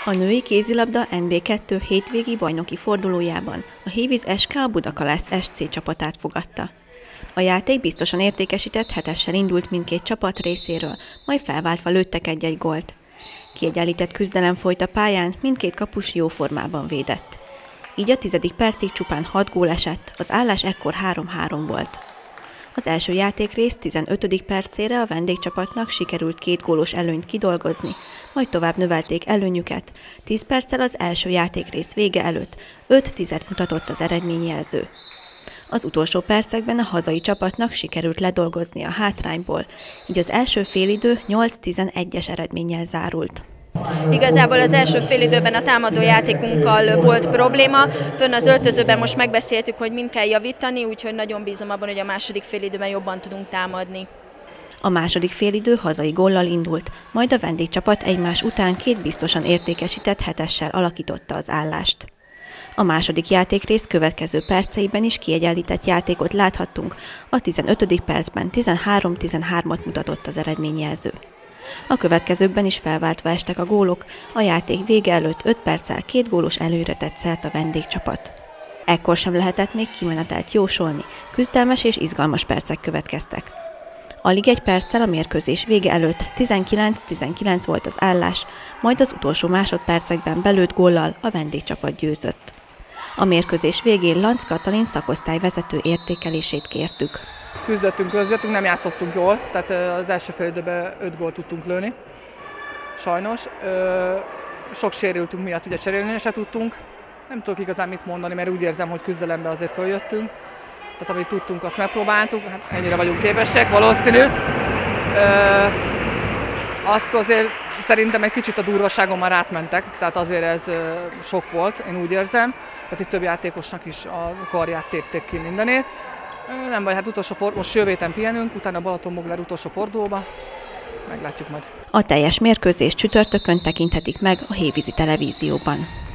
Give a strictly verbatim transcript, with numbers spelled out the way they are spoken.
A női kézilabda en bé kettő hétvégi bajnoki fordulójában a Hévíz es ká a Budakalász es cé csapatát fogadta. A játék biztosan értékesített hetessel indult mindkét csapat részéről, majd felváltva lőttek egy-egy gólt. Kiegyenlített küzdelem folyt a pályán, mindkét kapus jó formában védett. Így a tizedik percig csupán hat gól esett, az állás ekkor három-három volt. Az első játékrész tizenötödik percére a vendégcsapatnak sikerült két gólos előnyt kidolgozni, majd tovább növelték előnyüket. tíz perccel az első játékrész vége előtt öt tizet mutatott az eredményjelző. Az utolsó percekben a hazai csapatnak sikerült ledolgozni a hátrányból, így az első félidő nyolc tizenegyes eredménnyel zárult. Igazából az első félidőben a támadó játékunkkal volt probléma, fönn az öltözőben most megbeszéltük, hogy mind kell javítani, úgyhogy nagyon bízom abban, hogy a második félidőben jobban tudunk támadni. A második félidő hazai góllal indult, majd a vendégcsapat egymás után két biztosan értékesített hetessel alakította az állást. A második játékrész következő perceiben is kiegyenlített játékot láthattunk, a tizenötödik percben tizenhárom tizenhármat mutatott az eredményjelző. A következőkben is felváltva estek a gólok, a játék vége előtt öt perccel két gólos előre tett szert a vendégcsapat. Ekkor sem lehetett még kimenetelt jósolni, küzdelmes és izgalmas percek következtek. Alig egy perccel a mérkőzés vége előtt tizenkilenc tizenkilenc volt az állás, majd az utolsó másodpercekben belőtt góllal a vendégcsapat győzött. A mérkőzés végén Lanc Katalin szakosztályvezető értékelését kértük. Küzdöttünk, közöttünk, nem játszottunk jól, tehát az első fél időben öt gólt tudtunk lőni, sajnos. Sok sérültünk miatt ugye cserélni se tudtunk, nem tudok igazán mit mondani, mert úgy érzem, hogy küzdelembe azért följöttünk. Tehát amit tudtunk, azt megpróbáltuk, hát ennyire vagyunk képesek, valószínű. Azt azért szerintem egy kicsit a durvaságon már átmentek, tehát azért ez sok volt, én úgy érzem. Tehát itt több játékosnak is a karját tépték ki mindenét. Nem baj, hát utolsó for... most jövő héten pihenünk, utána Balatonbogler utolsó fordulóba, meglátjuk majd. A teljes mérkőzést csütörtökön tekinthetik meg a hévízi televízióban.